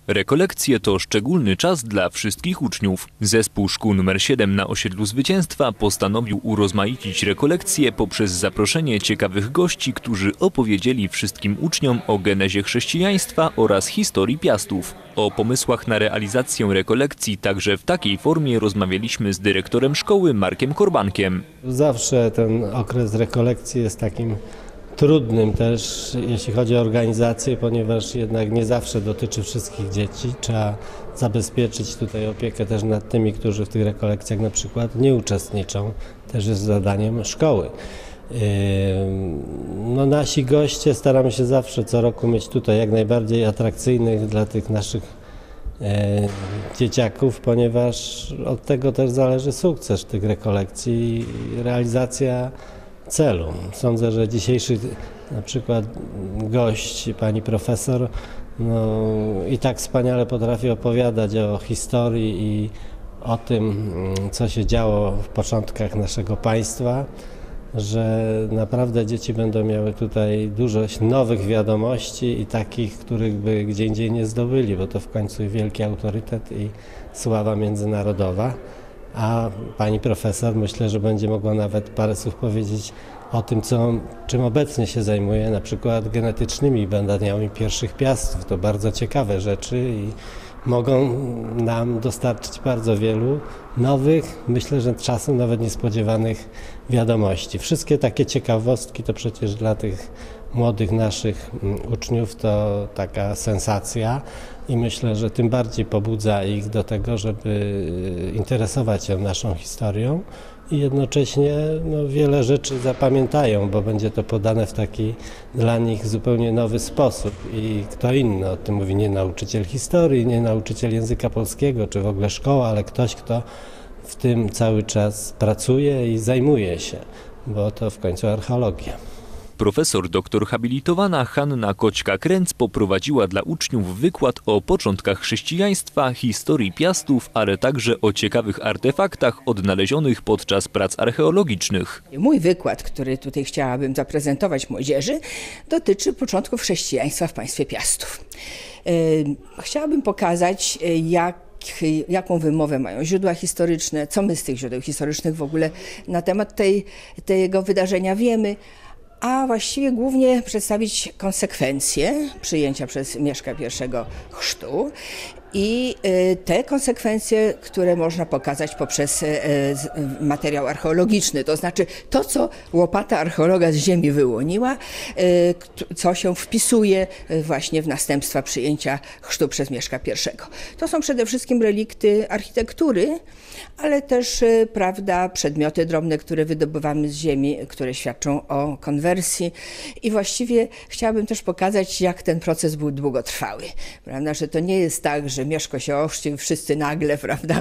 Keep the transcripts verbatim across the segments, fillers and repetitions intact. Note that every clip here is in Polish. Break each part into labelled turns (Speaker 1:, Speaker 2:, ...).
Speaker 1: Rekolekcje to szczególny czas dla wszystkich uczniów. Zespół szkół numer siedem na osiedlu Zwycięstwa postanowił urozmaicić rekolekcje poprzez zaproszenie ciekawych gości, którzy opowiedzieli wszystkim uczniom o genezie chrześcijaństwa oraz historii Piastów. O pomysłach na realizację rekolekcji także w takiej formie rozmawialiśmy z dyrektorem szkoły Markiem Korbankiem.
Speaker 2: Zawsze ten okres rekolekcji jest takim trudnym też, jeśli chodzi o organizację, ponieważ jednak nie zawsze dotyczy wszystkich dzieci. Trzeba zabezpieczyć tutaj opiekę też nad tymi, którzy w tych rekolekcjach na przykład nie uczestniczą. Też jest zadaniem szkoły. No, nasi goście staramy się zawsze co roku mieć tutaj jak najbardziej atrakcyjnych dla tych naszych e, dzieciaków, ponieważ od tego też zależy sukces tych rekolekcji i realizacja celu. Sądzę, że dzisiejszy na przykład gość, pani profesor, no, i tak wspaniale potrafi opowiadać o historii i o tym, co się działo w początkach naszego państwa, że naprawdę dzieci będą miały tutaj dużo nowych wiadomości i takich, których by gdzie indziej nie zdobyli, bo to w końcu wielki autorytet i sława międzynarodowa. A pani profesor myślę, że będzie mogła nawet parę słów powiedzieć o tym, co, czym obecnie się zajmuje, na przykład genetycznymi badaniami pierwszych Piastów. To bardzo ciekawe rzeczy i mogą nam dostarczyć bardzo wielu nowych, myślę, że czasem nawet niespodziewanych wiadomości. Wszystkie takie ciekawostki to przecież dla tych młodych naszych uczniów to taka sensacja i myślę, że tym bardziej pobudza ich do tego, żeby interesować się naszą historią i jednocześnie no, wiele rzeczy zapamiętają, bo będzie to podane w taki dla nich zupełnie nowy sposób i kto inny o tym mówi, nie nauczyciel historii, nie nauczyciel języka polskiego, czy w ogóle szkoła, ale ktoś, kto w tym cały czas pracuje i zajmuje się, bo to w końcu archeologia.
Speaker 1: Profesor doktor habilitowana Hanna Koćka-Kręc poprowadziła dla uczniów wykład o początkach chrześcijaństwa, historii Piastów, ale także o ciekawych artefaktach odnalezionych podczas prac archeologicznych.
Speaker 3: Mój wykład, który tutaj chciałabym zaprezentować młodzieży, dotyczy początków chrześcijaństwa w państwie Piastów. Chciałabym pokazać, jak jaką wymowę mają źródła historyczne, co my z tych źródeł historycznych w ogóle na temat tej, tego wydarzenia wiemy, a właściwie głównie przedstawić konsekwencje przyjęcia przez Mieszka I chrztu i te konsekwencje, które można pokazać poprzez materiał archeologiczny, to znaczy to, co łopata archeologa z ziemi wyłoniła, co się wpisuje właśnie w następstwa przyjęcia chrztu przez Mieszka I. To są przede wszystkim relikty architektury, ale też, prawda, przedmioty drobne, które wydobywamy z ziemi, które świadczą o konwersji i właściwie chciałabym też pokazać, jak ten proces był długotrwały, prawda, że to nie jest tak, że Mieszko się ochrzcił, wszyscy nagle, prawda,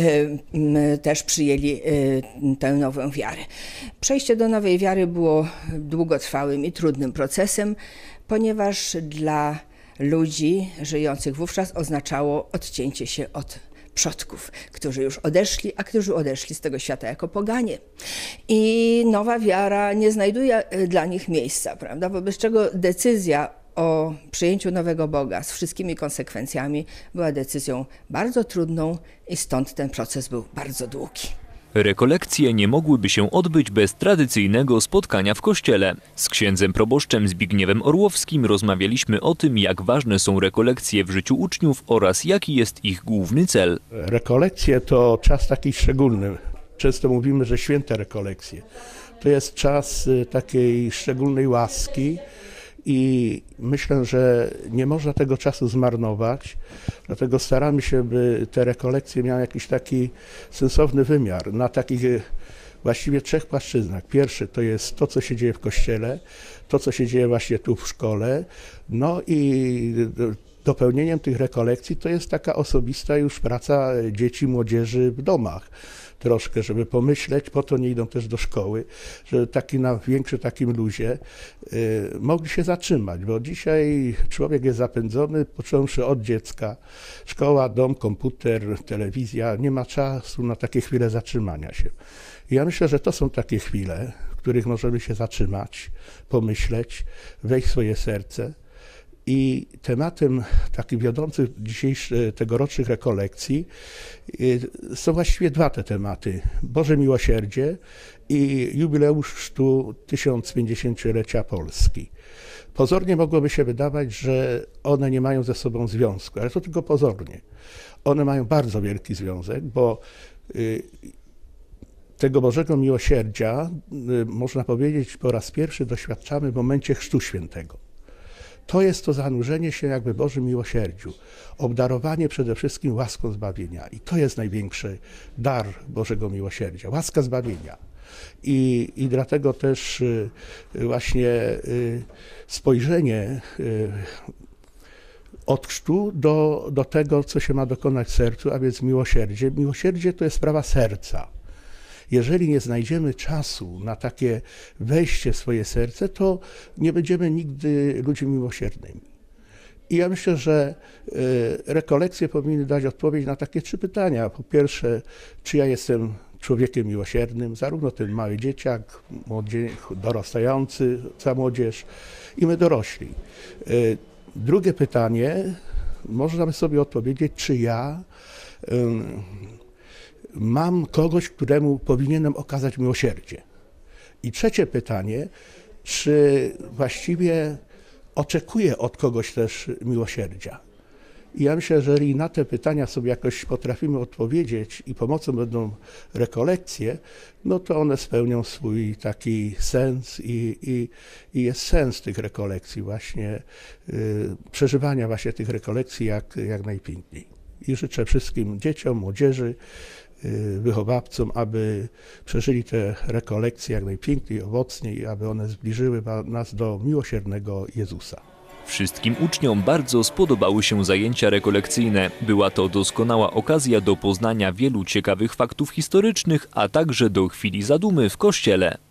Speaker 3: też przyjęli tę nową wiarę. Przejście do nowej wiary było długotrwałym i trudnym procesem, ponieważ dla ludzi żyjących wówczas oznaczało odcięcie się od przodków, którzy już odeszli, a którzy odeszli z tego świata jako poganie. I nowa wiara nie znajduje dla nich miejsca, prawda, wobec czego decyzja o przyjęciu nowego Boga z wszystkimi konsekwencjami była decyzją bardzo trudną i stąd ten proces był bardzo długi.
Speaker 1: Rekolekcje nie mogłyby się odbyć bez tradycyjnego spotkania w kościele. Z księdzem proboszczem Zbigniewem Orłowskim rozmawialiśmy o tym, jak ważne są rekolekcje w życiu uczniów oraz jaki jest ich główny cel.
Speaker 4: Rekolekcje to czas taki szczególny. Często mówimy, że święte rekolekcje. To jest czas takiej szczególnej łaski i myślę, że nie można tego czasu zmarnować, dlatego staramy się, by te rekolekcje miały jakiś taki sensowny wymiar na takich właściwie trzech płaszczyznach. Pierwszy to jest to, co się dzieje w kościele, to, co się dzieje właśnie tu w szkole, no i dopełnieniem tych rekolekcji to jest taka osobista już praca dzieci, młodzieży w domach. Troszkę, żeby pomyśleć, po to nie idą też do szkoły, żeby taki na większym takim luzie y, mogli się zatrzymać, bo dzisiaj człowiek jest zapędzony, począwszy od dziecka, szkoła, dom, komputer, telewizja, nie ma czasu na takie chwile zatrzymania się. I ja myślę, że to są takie chwile, w których możemy się zatrzymać, pomyśleć, wejść w swoje serce I tematem taki wiodący dzisiejszych tegorocznych rekolekcji są właściwie dwa te tematy. Boże Miłosierdzie i jubileusz chrztu tysiąc pięćdziesięciolecia Polski. Pozornie mogłoby się wydawać, że one nie mają ze sobą związku, ale to tylko pozornie. One mają bardzo wielki związek, bo tego Bożego Miłosierdzia, można powiedzieć, po raz pierwszy doświadczamy w momencie Chrztu Świętego. To jest to zanurzenie się jakby w Bożym Miłosierdziu, obdarowanie przede wszystkim łaską zbawienia. I to jest największy dar Bożego Miłosierdzia, łaska zbawienia. I, i dlatego też właśnie spojrzenie od chrztu do, do tego, co się ma dokonać w sercu, a więc miłosierdzie. Miłosierdzie to jest sprawa serca. Jeżeli nie znajdziemy czasu na takie wejście w swoje serce, to nie będziemy nigdy ludźmi miłosiernymi. I ja myślę, że rekolekcje powinny dać odpowiedź na takie trzy pytania. Po pierwsze, czy ja jestem człowiekiem miłosiernym, zarówno ten mały dzieciak, młodzie, dorastający, ta młodzież i my dorośli. Drugie pytanie, można by sobie odpowiedzieć, czy ja mam kogoś, któremu powinienem okazać miłosierdzie. I trzecie pytanie, czy właściwie oczekuję od kogoś też miłosierdzia. I ja myślę, że jeżeli na te pytania sobie jakoś potrafimy odpowiedzieć i pomocą będą rekolekcje, no to one spełnią swój taki sens i, i, i jest sens tych rekolekcji właśnie, y, przeżywania właśnie tych rekolekcji jak, jak najpiękniej. I życzę wszystkim dzieciom, młodzieży, wychowawcom, aby przeżyli te rekolekcje jak najpiękniej, owocniej i aby one zbliżyły nas do miłosiernego Jezusa.
Speaker 1: Wszystkim uczniom bardzo spodobały się zajęcia rekolekcyjne. Była to doskonała okazja do poznania wielu ciekawych faktów historycznych, a także do chwili zadumy w kościele.